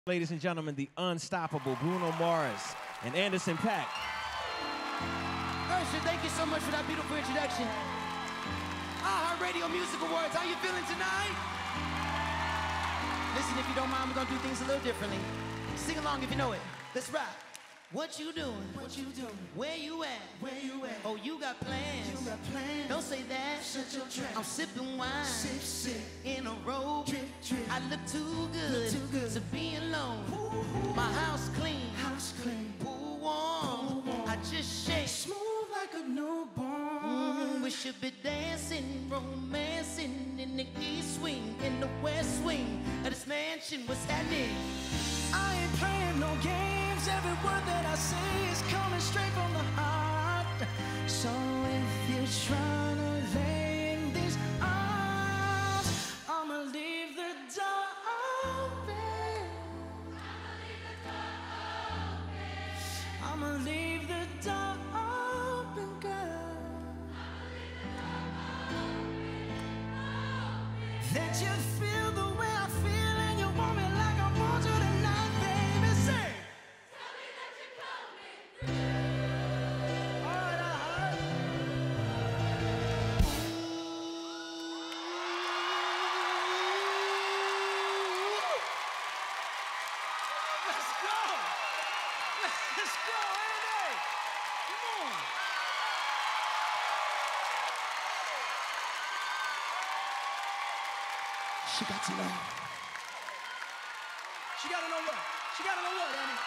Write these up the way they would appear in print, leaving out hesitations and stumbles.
Ladies and gentlemen, the unstoppable Bruno Mars and Anderson .Paak. Ursher, thank you so much for that beautiful introduction. iHeartRadio Music Awards, how you feeling tonight? Listen, if you don't mind, we're gonna do things a little differently. Sing along if you know it. Let's rock. What you doing? What you doing? Where you at? Where you at? Oh, you got plans. You got plans. Don't say that. Shut your trap. I'm sipping wine. Sip, sip. In a robe. Drip, drip. I look too good. Look too good. To be alone. Ooh. My house clean. House clean. Pool warm. Pool warm. I just shake. Smooth like a newborn. We should be dancing, romancing in the east wing, in the west wing of this mansion. What's happening? I ain't playing no games. Every word that I say is coming straight from the heart. So if you're trying to lay in these arms, I'ma leave the door open. I'ma leave the door open, girl. That you feel the way I feel and you want me like I want you tonight, baby. Say, tell me that you're coming through. All right, let's go. Let's go, Andy. Come on. She got to know. She gotta know what? She gotta know what, Annie?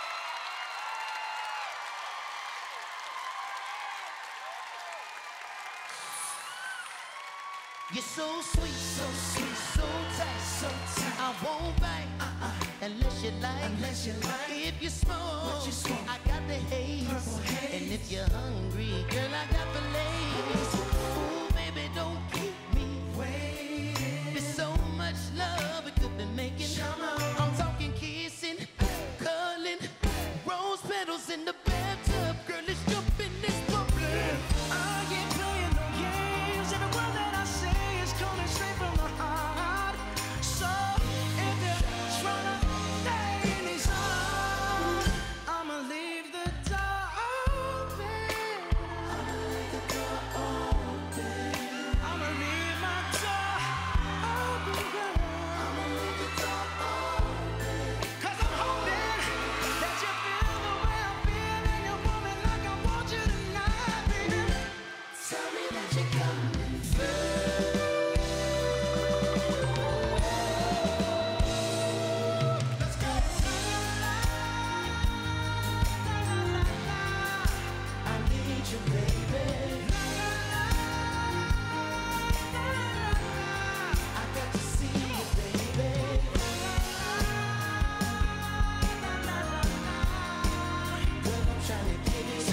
You're so sweet, so tight, so tight. I won't bite unless you like. If you smoke, What you smoke? I got the haze. Purple haze. And if you're hungry, girl, I got fillets. Ooh, baby, don't keep me Waiting. There's so much love we could be making. Come on. I'm talking kissing, cuddling, rose petals in the bathtub. Girl, let's jump in this bubbler. I ain't playing no games. Every word that I say is coming straight from the heart. So if you're trying to stay in these arms, I'ma leave the door open. I'ma leave the door open. I'ma leave my door open, girl. I'ma leave the door open. 'Cause I'm hoping that you feel the way I feel and you want me like I want you tonight, baby. Tell me that you're coming through. Let's go. I need you, baby. I got to see you, baby. Girl, I'm trying to get it.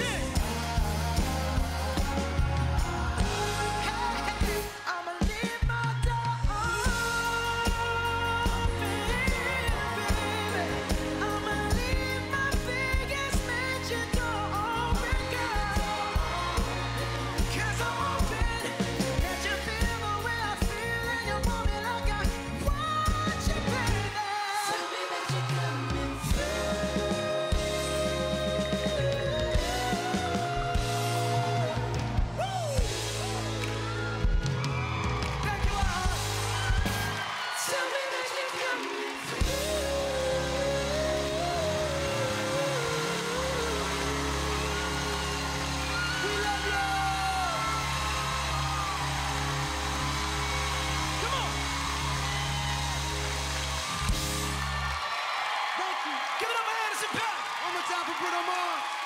I'ma leave my door open, baby. I'ma leave my biggest mansion door open, girl. 'Cause I'm hoping that you feel the way I feel and you want me like I want you, baby. Tell me that you're coming through. Thank you all. Tell me that you're coming through. We love you. Come on. Thank you. Give it up for Anderson .Paak. One more time for Bruno Mars.